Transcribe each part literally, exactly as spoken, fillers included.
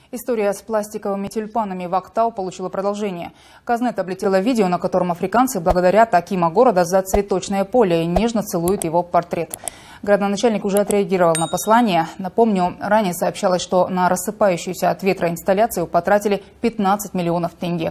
История с пластиковыми тюльпанами в Актау получила продолжение. Казнет облетело видео, на котором африканцы благодарят Акима города за цветочное поле и нежно целуют его портрет. Градоначальник уже отреагировал на послание. Напомню, ранее сообщалось, что на рассыпающуюся от ветра инсталляцию потратили пятнадцать миллионов тенге.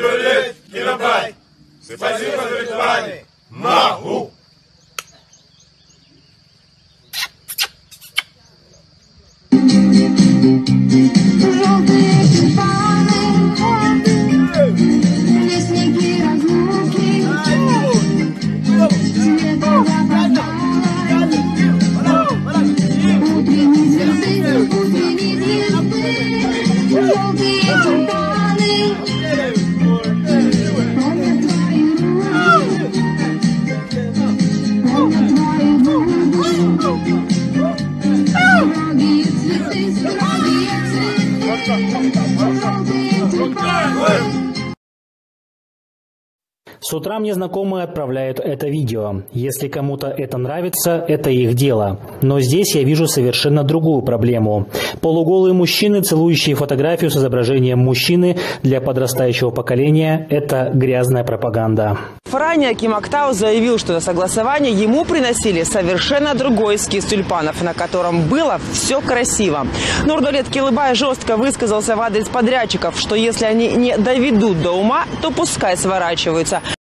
С утра мне знакомые отправляют это видео. Если кому-то это нравится, это их дело. Но здесь я вижу совершенно другую проблему. Полуголые мужчины, целующие фотографию с изображением мужчины, для подрастающего поколения – это грязная пропаганда. Ранее Аким Актау заявил, что на согласование ему приносили совершенно другой эскиз тюльпанов, на котором было все красиво. Нурдолет Килыбай жестко высказался в адрес подрядчиков, что если они не доведут до ума, то пускай сворачиваются.